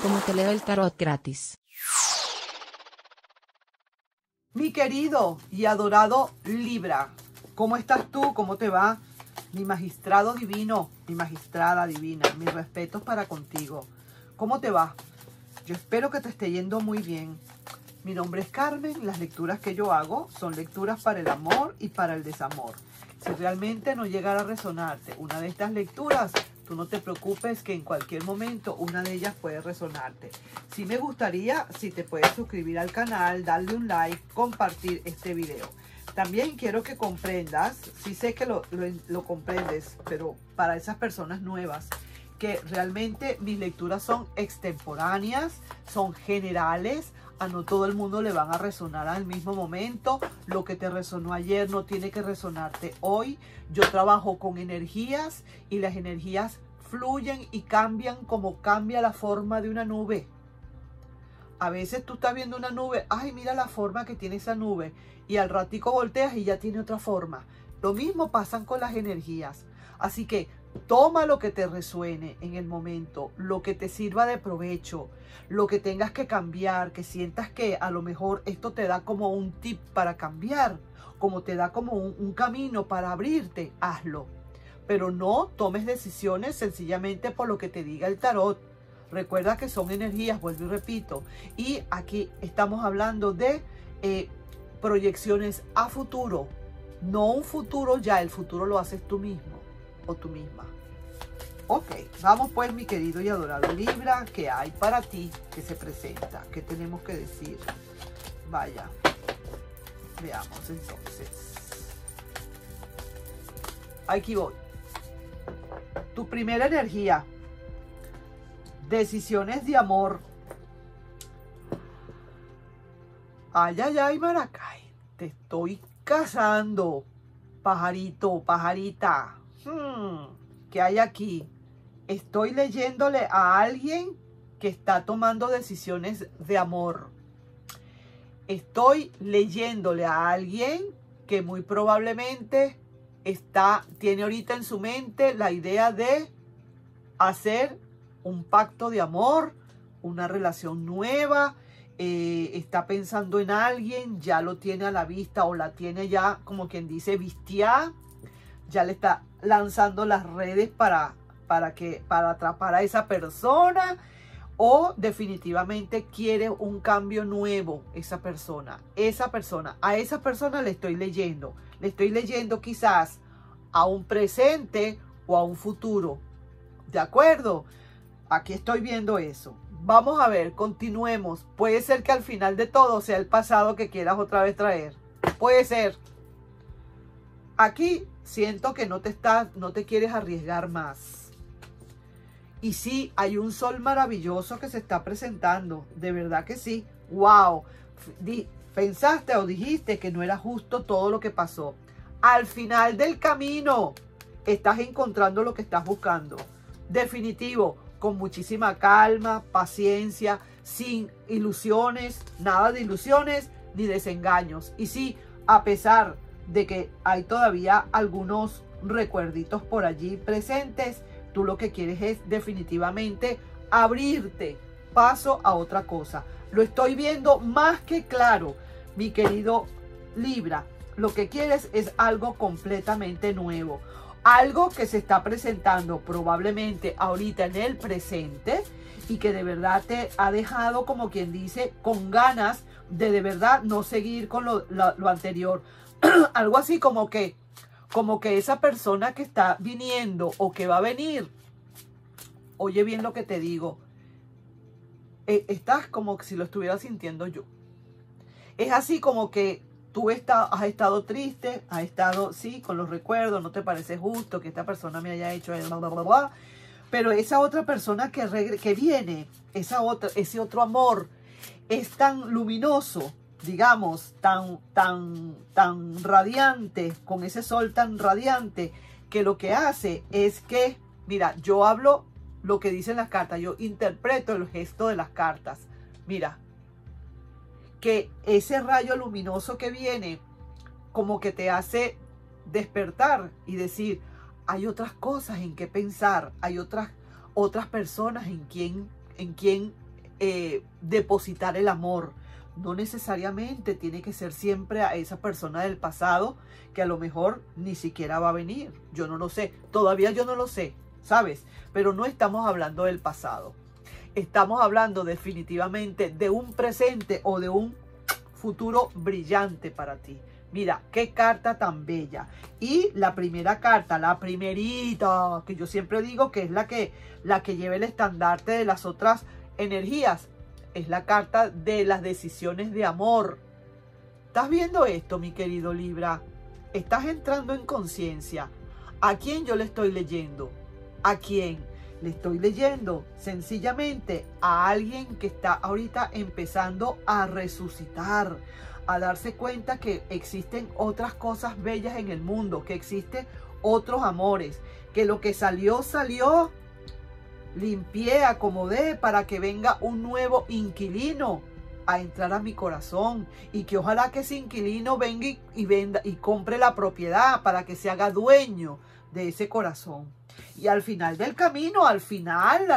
cómo te leo el tarot gratis. Mi querido y adorado Libra, ¿cómo estás tú? ¿Cómo te va? Mi magistrado divino, mi magistrada divina, mis respetos para contigo. ¿Cómo te va? Yo espero que te esté yendo muy bien. Mi nombre es Carmen, las lecturas que yo hago son lecturas para el amor y para el desamor. Si realmente no llegara a resonarte una de estas lecturas, tú no te preocupes que en cualquier momento una de ellas puede resonarte. Sí me gustaría si te puedes suscribir al canal, darle un like, compartir este video. También quiero que comprendas, sí sé que lo comprendes, pero para esas personas nuevas, que realmente mis lecturas son extemporáneas, son generales, a no todo el mundo le van a resonar al mismo momento. Lo que te resonó ayer no tiene que resonarte hoy. Yo trabajo con energías y las energías fluyen y cambian como cambia la forma de una nube. A veces tú estás viendo una nube, ay, mira la forma que tiene esa nube, y al ratico volteas y ya tiene otra forma. Lo mismo pasa con las energías. Así que toma lo que te resuene en el momento, lo que te sirva de provecho, lo que tengas que cambiar, que sientas que a lo mejor esto te da como un tip para cambiar, como te da como un camino para abrirte, hazlo. Pero no tomes decisiones sencillamente por lo que te diga el tarot. Recuerda que son energías, vuelvo y repito. Y aquí estamos hablando de proyecciones a futuro. No un futuro ya, el futuro lo haces tú mismo o tú misma. Ok, vamos pues mi querido y adorado Libra, ¿qué hay para ti que se presenta? ¿Qué tenemos que decir? Vaya, veamos entonces. Aquí voy. Tu primera energía. Decisiones de amor. Ay, ay, ay, Maracay. Te estoy casando. Pajarito, pajarita. ¿Qué hay aquí? Estoy leyéndole a alguien que está tomando decisiones de amor. Estoy leyéndole a alguien que muy probablemente tiene ahorita en su mente la idea de hacer un pacto de amor, una relación nueva, está pensando en alguien, ya lo tiene a la vista o la tiene ya, como quien dice, vistiada, ya le está lanzando las redes para atrapar a esa persona, o definitivamente quiere un cambio nuevo a esa persona le estoy leyendo quizás a un presente o a un futuro. ¿De acuerdo? Aquí estoy viendo eso. Vamos a ver, continuemos. Puede ser que al final de todo sea el pasado que quieras otra vez traer. Puede ser. Aquí siento que no te quieres arriesgar más. Y sí, hay un sol maravilloso que se está presentando. De verdad que sí. ¡Wow! Pensaste o dijiste que no era justo todo lo que pasó. Al final del camino estás encontrando lo que estás buscando. Definitivo, con muchísima calma, paciencia, sin ilusiones, nada de ilusiones ni desengaños. Y sí, a pesar de que hay todavía algunos recuerditos por allí presentes, tú lo que quieres es definitivamente abrirte paso a otra cosa. Lo estoy viendo más que claro, mi querido Libra. Lo que quieres es algo completamente nuevo. Algo que se está presentando probablemente ahorita en el presente y que de verdad te ha dejado, como quien dice, con ganas de verdad no seguir con lo anterior. Algo así como que esa persona que está viniendo o que va a venir, oye bien lo que te digo, estás como si lo estuviera sintiendo yo. Es así como que tú has estado triste, has estado, sí, con los recuerdos, no te parece justo que esta persona me haya hecho bla, bla, bla, bla, pero esa otra persona que viene, ese otro amor es tan luminoso, digamos, tan radiante, con ese sol tan radiante, que lo que hace es que, mira, yo hablo lo que dicen las cartas, yo interpreto el gesto de las cartas. Mira, que ese rayo luminoso que viene como que te hace despertar y decir, hay otras cosas en que pensar, hay otras personas en quien depositar el amor. No necesariamente tiene que ser siempre a esa persona del pasado que a lo mejor ni siquiera va a venir. Yo no lo sé. Todavía yo no lo sé, ¿sabes? Pero no estamos hablando del pasado. Estamos hablando definitivamente de un presente o de un futuro brillante para ti. Mira, qué carta tan bella. Y la primera carta, la primerita, que yo siempre digo que es la que lleva el estandarte de las otras energías, es la carta de las decisiones de amor. ¿Estás viendo esto, mi querido Libra? Estás entrando en conciencia. ¿A quién yo le estoy leyendo? ¿A quién le estoy leyendo? Sencillamente a alguien que está ahorita empezando a resucitar, a darse cuenta que existen otras cosas bellas en el mundo, que existen otros amores, que lo que salió, salió. Limpié, acomodé para que venga un nuevo inquilino a entrar a mi corazón, y que ojalá que ese inquilino venga y venda y compre la propiedad para que se haga dueño de ese corazón. Y al final del camino, al final,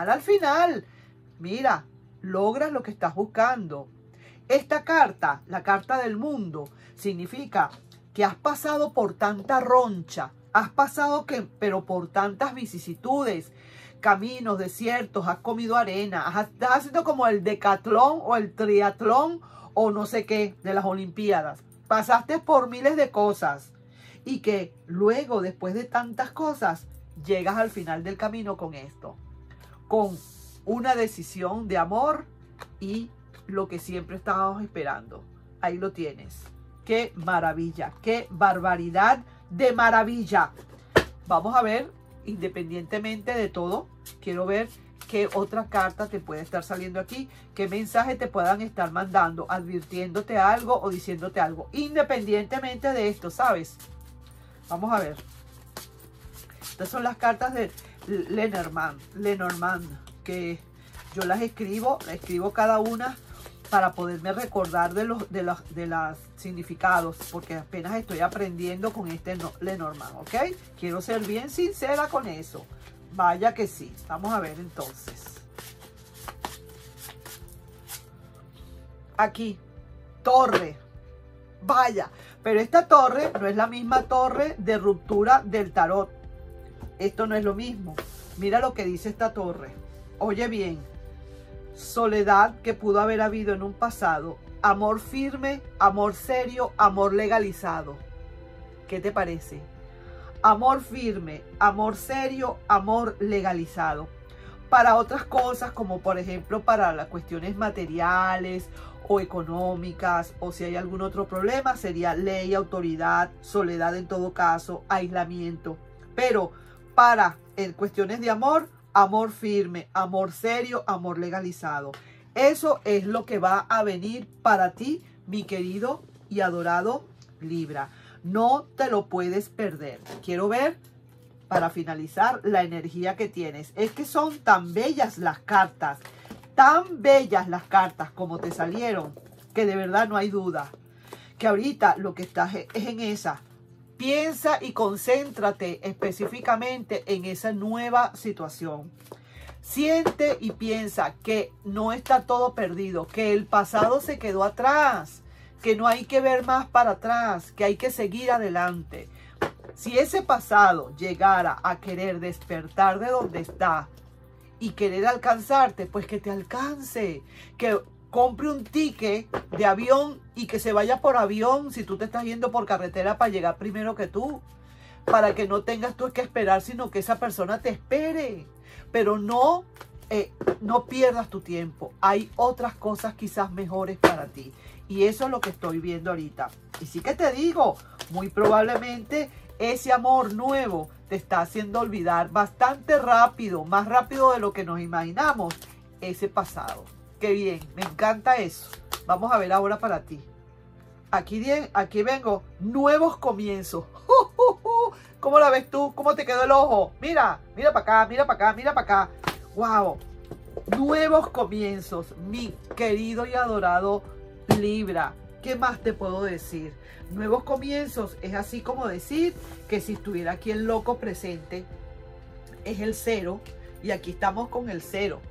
mira, logras lo que estás buscando. Esta carta, la carta del mundo, significa que has pasado por tanta roncha, has pasado pero por tantas vicisitudes, caminos, desiertos, has comido arena, estás haciendo como el decatlón o el triatlón o no sé qué de las Olimpiadas. Pasaste por miles de cosas y que luego, después de tantas cosas, llegas al final del camino con esto, con una decisión de amor y lo que siempre estábamos esperando. Ahí lo tienes. ¡Qué maravilla! ¡Qué barbaridad de maravilla! Vamos a ver, independientemente de todo, quiero ver qué otra carta te puede estar saliendo aquí, qué mensaje te puedan estar mandando, advirtiéndote algo o diciéndote algo, independientemente de esto, ¿sabes? Vamos a ver. Estas son las cartas de Lenormand, que yo las escribo cada una para poderme recordar de los significados, porque apenas estoy aprendiendo con este Lenormand, ¿ok? Quiero ser bien sincera con eso. Vaya que sí. Vamos a ver entonces. Aquí, torre. Vaya, pero esta torre no es la misma torre de ruptura del tarot. Esto no es lo mismo. Mira lo que dice esta torre. Oye bien. Soledad que pudo haber habido en un pasado. Amor firme, amor serio, amor legalizado. ¿Qué te parece? Amor firme, amor serio, amor legalizado. Para otras cosas, como por ejemplo para las cuestiones materiales o económicas, o si hay algún otro problema, sería ley, autoridad, soledad en todo caso, aislamiento. Pero para cuestiones de amor, amor firme, amor serio, amor legalizado. Eso es lo que va a venir para ti, mi querido y adorado Libra. No te lo puedes perder. Quiero ver, para finalizar, la energía que tienes. Es que son tan bellas las cartas, como te salieron, que de verdad no hay duda. Que ahorita lo que estás es en esa. Piensa y concéntrate específicamente en esa nueva situación. Siente y piensa que no está todo perdido, que el pasado se quedó atrás, que no hay que ver más para atrás, que hay que seguir adelante. Si ese pasado llegara a querer despertar de donde está y querer alcanzarte, pues que te alcance, que compre un ticket de avión y que se vaya por avión si tú te estás yendo por carretera para llegar primero que tú, para que no tengas tú que esperar, sino que esa persona te espere. Pero no pierdas tu tiempo. Hay otras cosas quizás mejores para ti. Y eso es lo que estoy viendo ahorita. Y sí que te digo, muy probablemente ese amor nuevo te está haciendo olvidar bastante rápido, más rápido de lo que nos imaginamos, ese pasado. Qué bien, me encanta eso. Vamos a ver ahora para ti. Aquí vengo, nuevos comienzos. ¿Cómo la ves tú? ¿Cómo te quedó el ojo? Mira, mira para acá, mira para acá, mira para acá. ¡Wow! Nuevos comienzos, mi querido y adorado Libra. ¿Qué más te puedo decir? Nuevos comienzos es así como decir que si estuviera aquí el loco presente, es el 0 y aquí estamos con el 0.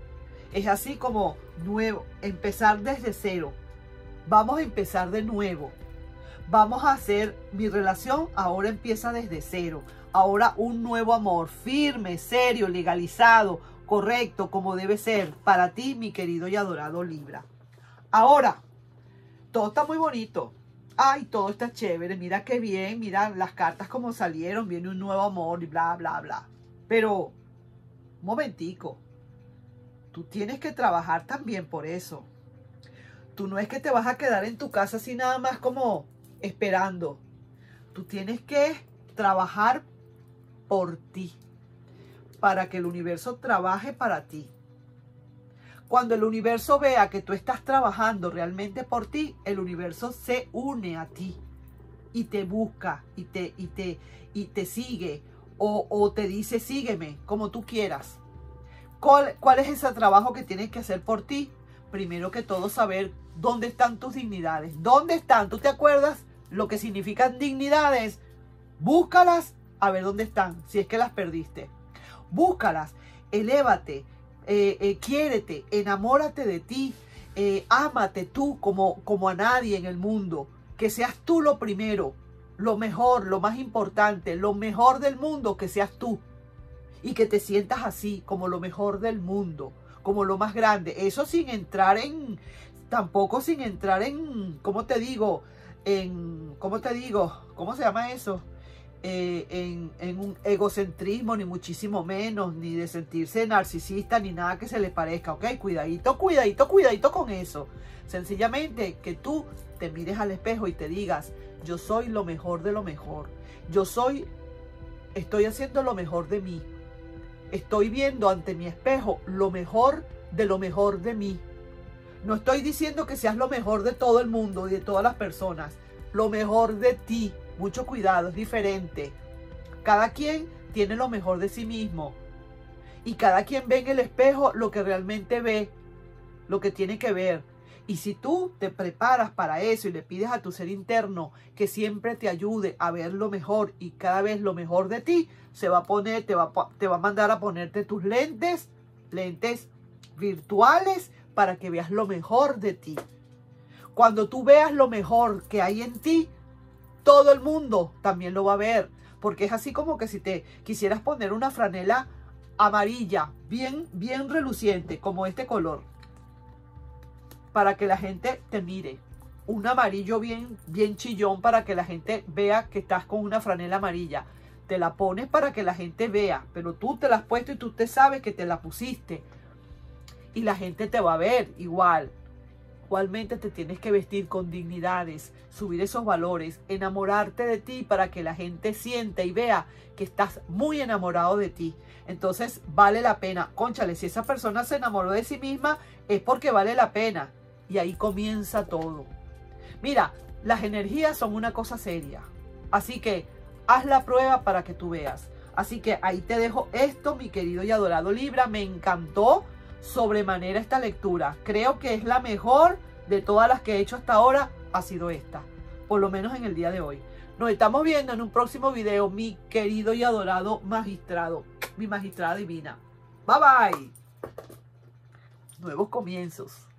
Es así como nuevo, empezar desde cero. Vamos a empezar de nuevo. Vamos a hacer, mi relación ahora empieza desde cero. Ahora un nuevo amor, firme, serio, legalizado, correcto, como debe ser para ti, mi querido y adorado Libra. Ahora, todo está muy bonito. Ay, todo está chévere. Mira qué bien, mira las cartas como salieron. Viene un nuevo amor y bla, bla, bla. Pero, un momentico. Tú tienes que trabajar también por eso. Tú no es que te vas a quedar en tu casa así nada más como esperando. Tú tienes que trabajar por ti. Para que el universo trabaje para ti. Cuando el universo vea que tú estás trabajando realmente por ti, el universo se une a ti. Y te busca, y te sigue. O te dice, sígueme, como tú quieras. ¿Cuál es ese trabajo que tienes que hacer por ti? Primero que todo, saber dónde están tus dignidades. ¿Dónde están? ¿Tú te acuerdas lo que significan dignidades? Búscalas a ver dónde están, si es que las perdiste. Búscalas, elévate, quiérete, enamórate de ti, ámate tú como a nadie en el mundo. Que seas tú lo primero, lo mejor, lo más importante, lo mejor del mundo, que seas tú. Y que te sientas así, como lo mejor del mundo, como lo más grande. Eso sin entrar en, tampoco sin entrar en, ¿cómo te digo? ¿Cómo se llama eso? En un egocentrismo, ni muchísimo menos, ni de sentirse narcisista, ni nada que se le parezca, ¿ok? Cuidadito, cuidadito, cuidadito con eso. Sencillamente que tú te mires al espejo y te digas, yo soy lo mejor de lo mejor. Estoy haciendo lo mejor de mí. Estoy viendo ante mi espejo lo mejor de mí. No estoy diciendo que seas lo mejor de todo el mundo y de todas las personas. Lo mejor de ti. Mucho cuidado, es diferente. Cada quien tiene lo mejor de sí mismo. Y cada quien ve en el espejo lo que realmente ve. Lo que tiene que ver. Y si tú te preparas para eso y le pides a tu ser interno que siempre te ayude a ver lo mejor y cada vez lo mejor de ti, se va a poner, te va a mandar a ponerte tus lentes virtuales para que veas lo mejor de ti. Cuando tú veas lo mejor que hay en ti, todo el mundo también lo va a ver. Porque es así como que si te quisieras poner una franela amarilla, bien reluciente, como este color, para que la gente te mire. Un amarillo bien chillón para que la gente vea que estás con una franela amarilla. Te la pones para que la gente vea, pero tú te la has puesto y tú te sabes que te la pusiste. Y la gente te va a ver igual. Igualmente te tienes que vestir con dignidades, subir esos valores, enamorarte de ti para que la gente sienta y vea que estás muy enamorado de ti. Entonces vale la pena. Cónchale, si esa persona se enamoró de sí misma es porque vale la pena. Y ahí comienza todo. Mira, las energías son una cosa seria. Así que haz la prueba para que tú veas. Así que ahí te dejo esto, mi querido y adorado Libra. Me encantó sobremanera esta lectura. Creo que es la mejor de todas las que he hecho hasta ahora. Ha sido esta. Por lo menos en el día de hoy. Nos estamos viendo en un próximo video, mi querido y adorado magistrado. Mi magistrada divina. Bye bye. Nuevos comienzos.